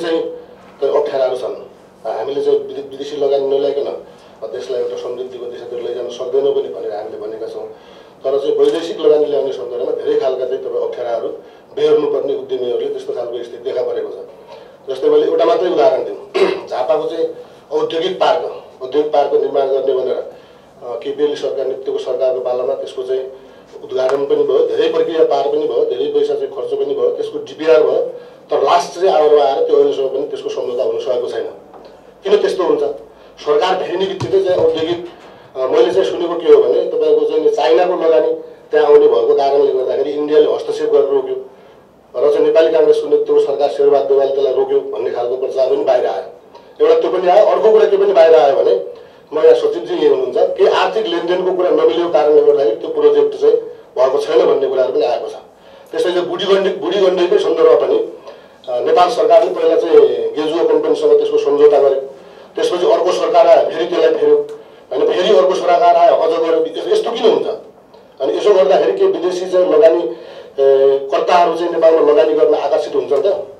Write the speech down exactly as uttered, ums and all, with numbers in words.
चाहिँ अप्ठ्याराहरू छन्। हामीले चाहिँ विदेशी लगानी नल्याइकन देशलाई एउटा समृद्धिको दिशातिर लैजान सक्दैनौँ पनि भनेर हामीले भनेका छौँ। तर चाहिँ वैदेशिक लगानी ल्याउने सन्दर्भमा धेरै खालका चाहिँ तपाईँ अप्ठ्याराहरू बेहोर्नुपर्ने उद्यमीहरूले त्यस्तो खालको स्थिति देखा परेको छ। जस्तै मैले एउटा मात्रै उदाहरण दिउँ, झापाको चाहिँ औद्योगिक पार्क औद्योगिक पार्कको निर्माण गर्ने भनेर केपी ओली सरकार नेतृत्वको सरकारको पालामा त्यसको चाहिँ उद्घाटन पनि भयो, धेरै प्रक्रिया पार पनि भयो, धेरै पैसा चाहिँ खर्च पनि भयो, त्यसको डिपिआर भयो। तर लास्ट चाहिँ आवरमा आएर त्यो अहिलेसम्म पनि त्यसको सम्झौता हुन सकेको छैन। किन त्यस्तो हुन्छ? सरकार फेरिने बित्तिकै चाहिँ औद्योगिक मैले चाहिँ सुनेको के हो भने तपाईँको चाहिँ चाइनाको लगानी त्यहाँ आउने भएको कारणले गर्दाखेरि इन्डियाले हस्तक्षेप गरेर रोक्यो र चाहिँ नेपाली काङ्ग्रेसको नेतृत्वको सरकार शेरबहादुर देवालले त्यसलाई रोक्यो भन्ने खालको प्रचार पनि बाहिर आयो। एउटा त्यो पनि आयो। अर्को कुरा के पनि बाहिर आयो भने म यहाँ सचिवजी यही हुनुहुन्छ कि आर्थिक लेनदेनको कुरा नमिलेको कारणले गर्दाखेरि त्यो प्रोजेक्ट चाहिँ भएको छैन भन्ने कुराहरू पनि आएको छ। त्यसै चाहिँ बुढी गण्डकी बुढी गण्डकीकै सन्दर्भमा पनि नेपाल सरकारले पहिला चाहिँ गेजुओ कम्पनीसँग त्यसको सम्झौता गर्यो, त्यसपछि अर्को सरकार आयो फेरि त्यसलाई फेर्यो होइन, फेरि अर्को सरकार आयो अझ गऱ्यो। यस्तो किन हुन्छ? अनि यसो गर्दाखेरि के विदेशी चाहिँ लगानी कर्ताहरू चाहिँ नेपालमा लगानी गर्न आकर्षित हुन्छ त?